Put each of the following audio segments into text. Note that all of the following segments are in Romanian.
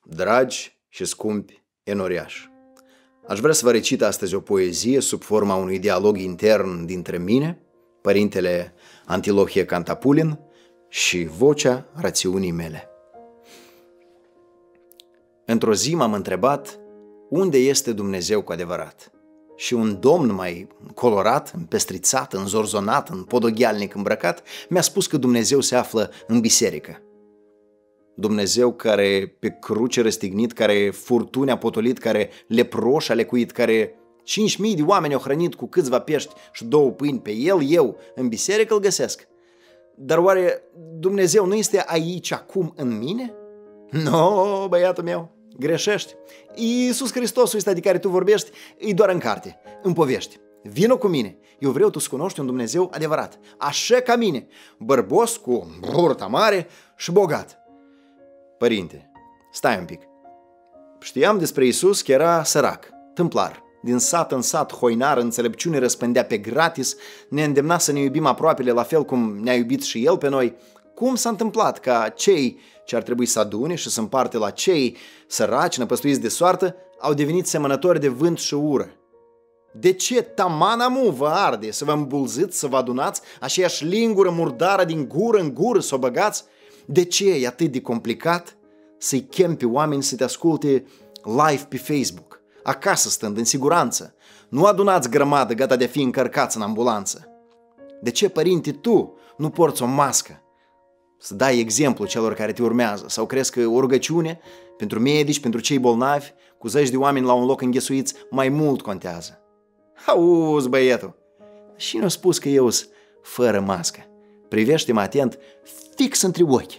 dragi și scumpi enoriași. Aș vrea să vă recit astăzi o poezie sub forma unui dialog intern dintre mine, părintele Antilohie Cantapulin, și vocea rațiunii mele. Într-o zi m-am întrebat unde este Dumnezeu cu adevărat. Și un domn mai colorat, împestrițat, înzorzonat, în podoghialnic îmbrăcat, mi-a spus că Dumnezeu se află în biserică. Dumnezeu care pe cruce răstignit, care furtuni a potolit, care leproș a lecuit, care 5.000 de oameni au hrănit cu câțiva pești și 2 pâini pe el, eu în biserică îl găsesc. Dar oare Dumnezeu nu este aici acum în mine? No, băiatul meu, greșești. Iisus Hristosul ăsta de care tu vorbești e doar în carte, în povești. Vino cu mine, eu vreau tu să cunoști un Dumnezeu adevărat, așa ca mine, bărbos, cu burta mare și bogat. Părinte, stai un pic. Știam despre Iisus că era sărac, tâmplar. Din sat în sat, hoinar, înțelepciune răspândea pe gratis, ne îndemna să ne iubim aproapele la fel cum ne-a iubit și El pe noi. Cum s-a întâmplat ca cei ce ar trebui să adune și să împarte la cei săraci, năpăstuiți de soartă, au devenit semănători de vânt și ură? De ce tamanamu vă arde să vă îmbulziți, să vă adunați, aceeași lingură murdară din gură în gură să o băgați? De ce e atât de complicat să-i chem pe oameni să te asculte live pe Facebook, acasă stând, în siguranță? Nu adunați grămadă gata de a fi încărcați în ambulanță. De ce, părinte, tu nu porți o mască? Să dai exemplu celor care te urmează sau crezi că o rugăciune pentru medici, pentru cei bolnavi, cu 10 de oameni la un loc înghesuiți, mai mult contează? Auzi, băietul, și ne-a spus că eu sunt fără mască. Privește-mă atent, fix între ochi.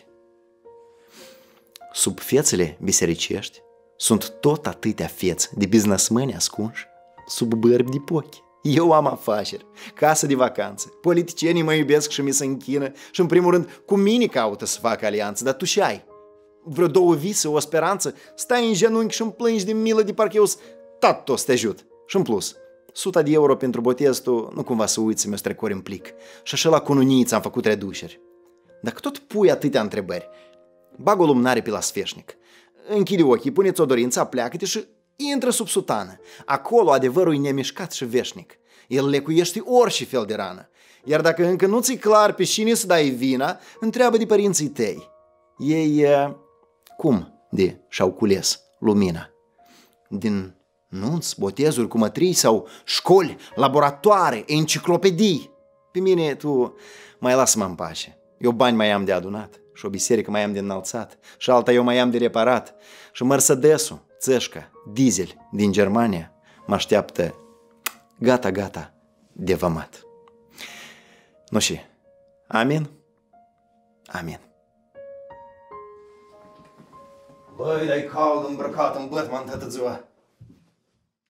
Sub fețele bisericești sunt tot atâtea fețe de businessmeni ascunși sub bărbi de pochi. Eu am afaceri, casă de vacanță, politicienii mă iubesc și mi se închină și în primul rând cu mine caută să facă alianță, dar tu și ai vreo 2 vise, o speranță, stai în genunchi și îmi plângi de milă de parcă eu tot să te ajut. Și în plus, 100 de euro pentru botez, tu nu cumva să uiți să mi-o strecori în plic. Și așa la cununiți am făcut reduceri. Dacă tot pui atâtea întrebări, bag o lumânare pe la sfeșnic, închide ochii, pune-ți o dorință, pleacă-te și intră sub sutană. Acolo adevărul e nemișcat și veșnic. El lecuiește orice fel de rană. Iar dacă încă nu ți-i clar pe cine să dai vina, întreabă de părinții tăi. Ei cum de și-au cules lumina? Din nunți, botezuri, cumătrii sau școli, laboratoare, enciclopedii? Pe mine tu mai lasă-mă în pace. Eu bani mai am de adunat și o biserică mai am de înălțat și alta eu mai am de reparat și Mercedes-ul, țășca, diesel din Germania mă așteaptă gata de vămat. Nu și, amin? Amin. Băi, dar-i cald îmbrăcat în Batman toată ziua.